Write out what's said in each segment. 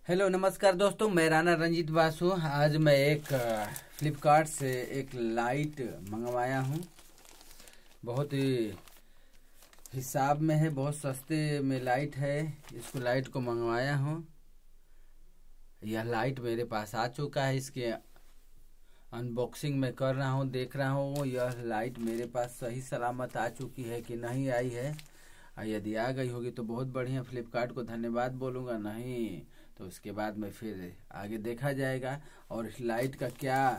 Hello नमस्कार दोस्तों, मैं राणा रंजीत बासु। आज मैं एक फ्लिपकार्ट से एक लाइट मंगवाया हूँ। बहुत ही हिसाब में है, बहुत सस्ते में लाइट है। इसको लाइट को मंगवाया हूँ। यह लाइट मेरे पास आ चुका है। इसके अनबॉक्सिंग में कर रहा हूँ, देख रहा हूँ यह लाइट मेरे पास सही सलामत आ चुकी है कि नहीं आई है। यदि आ गई होगी तो बहुत बढ़िया, फ्लिपकार्ट को धन्यवाद बोलूँगा। नहीं तो उसके बाद में फिर आगे देखा जाएगा। और इस लाइट का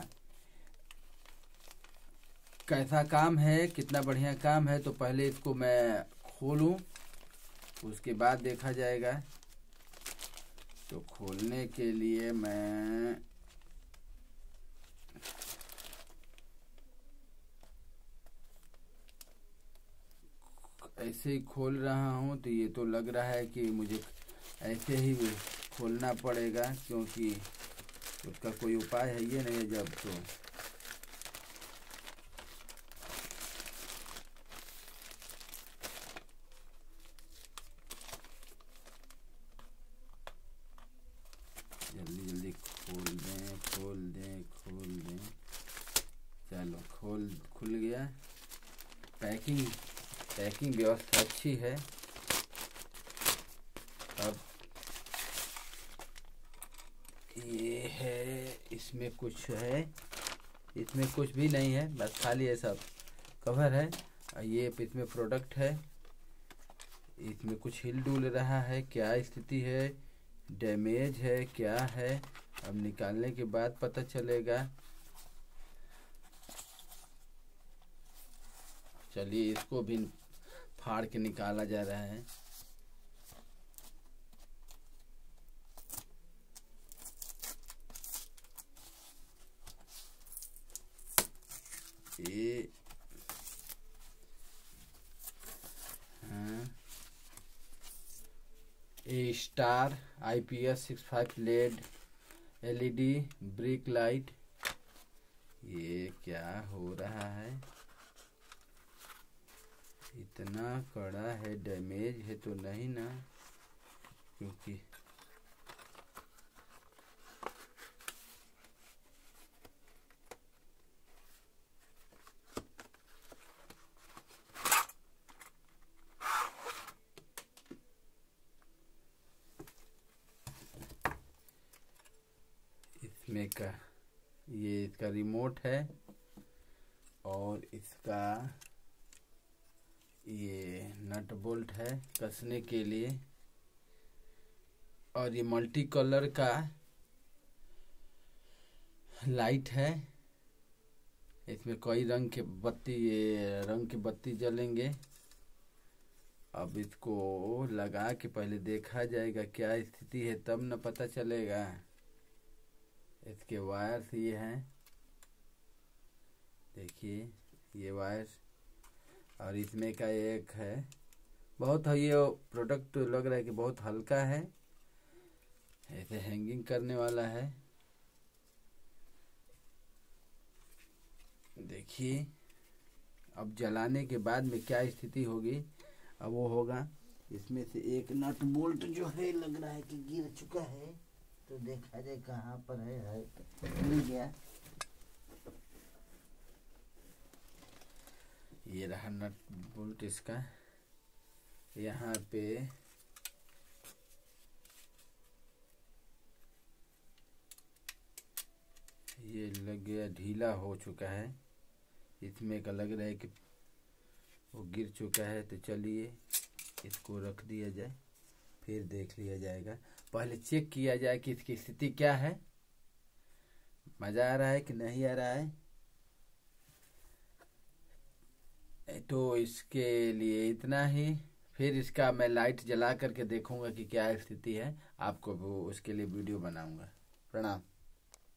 कैसा काम है, कितना बढ़िया काम है, तो पहले इसको मैं खोलूं, उसके बाद देखा जाएगा। तो खोलने के लिए मैं ऐसे ही खोल रहा हूं। तो ये तो लग रहा है कि मुझे ऐसे ही खोलना पड़ेगा, क्योंकि उसका कोई उपाय है ये नहीं है। जब तो जल्दी जल्दी खोल दें। चलो खुल गया। पैकिंग व्यवस्था अच्छी है। अब ये है, इसमें कुछ है, इसमें कुछ भी नहीं है, बस खाली ये सब कवर है। ये इसमें प्रोडक्ट है। इसमें कुछ हिल डुल रहा है, क्या स्थिति है, डैमेज है, क्या है, अब निकालने के बाद पता चलेगा। चलिए इसको भी फाड़ के निकाला जा रहा है। ये A star IPS 65 LED LED brick light. ये क्या हो रहा है, इतना कड़ा है, डैमेज है तो नहीं ना? क्योंकि इसमें ये इसका रिमोट है, और इसका ये नट बोल्ट है कसने के लिए। और ये मल्टी कलर का लाइट है। इसमें कई रंग के बत्ती जलेंगे। अब इसको लगा के पहले देखा जाएगा क्या स्थिति है, तब न पता चलेगा। इसके वायर्स ये हैं, देखिए ये वायर्स। और इसमें का एक है, बहुत है ये प्रोडक्ट, लग रहा है कि बहुत हल्का है, ऐसे हैंगिंग करने वाला है। देखिए अब जलाने के बाद में क्या स्थिति होगी। अब वो होगा, इसमें से एक नट बोल्ट जो है लग रहा है कि गिर चुका है। तो देखा जाए कहाँ पर है, मिल गया। ये रहा नट बोल्ट इसका। यहाँ पे ये लग गया, ढीला हो चुका है। इसमें का लग रहा है कि वो गिर चुका है। तो चलिए इसको रख दिया जाए, फिर देख लिया जाएगा। पहले चेक किया जाए कि इसकी स्थिति क्या है, मजा आ रहा है कि नहीं आ रहा है। तो इसके लिए इतना ही। फिर इसका मैं लाइट जला करके देखूंगा कि क्या स्थिति है। आपको वो उसके लिए वीडियो बनाऊंगा। प्रणाम।